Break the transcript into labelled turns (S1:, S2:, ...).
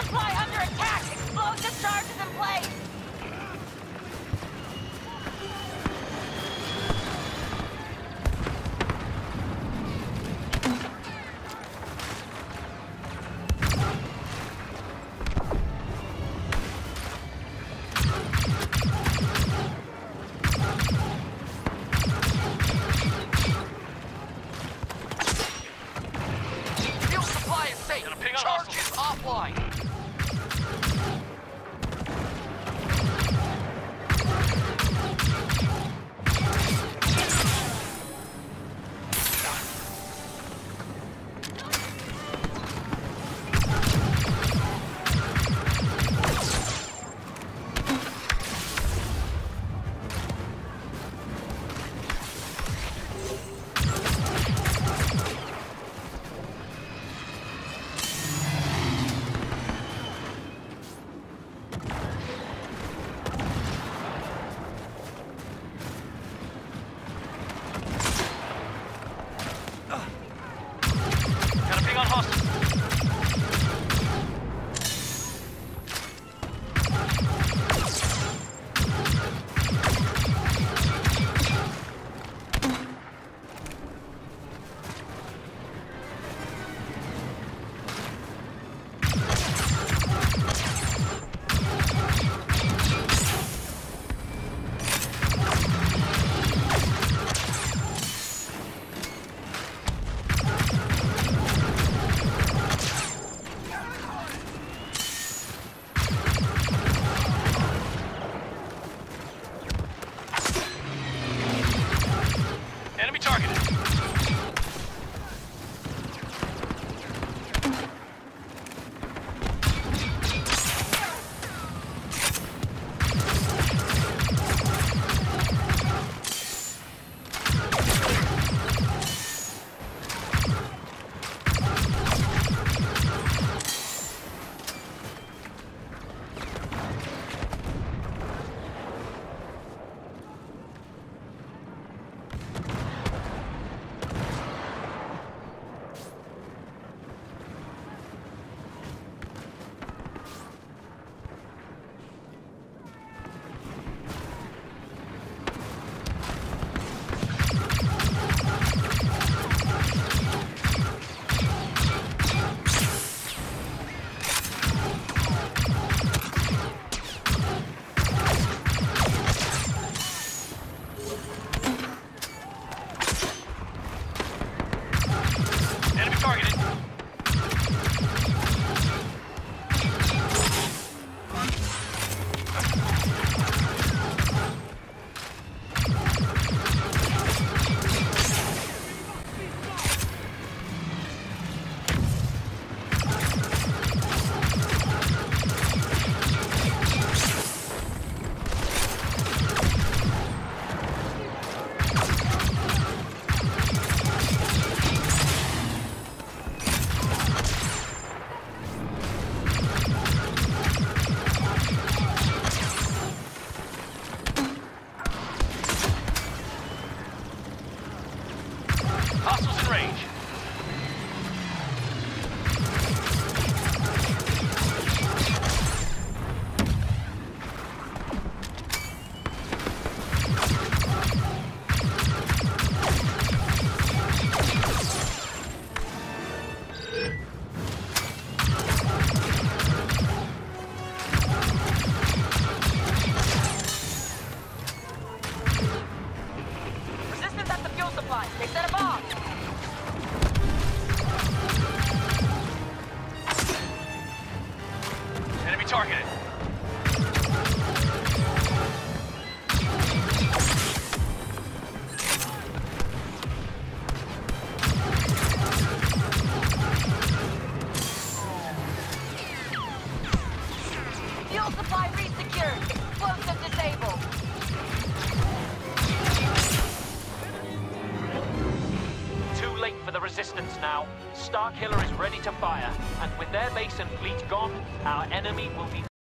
S1: supply under attack! Explosive charges in place!
S2: Fuel supply is safe. Charges offline. Got a ping on hostile. Enemy targeted. Enemy targeted. Hostiles in range.
S1: Resistance at the fuel supply. They set a bomb.
S2: Enemy targeted.
S1: Fuel supply resecured. Explosive disabled.
S3: Too late for the resistance now. Starkiller is ready to fire, and with their base and fleet gone, our enemy will be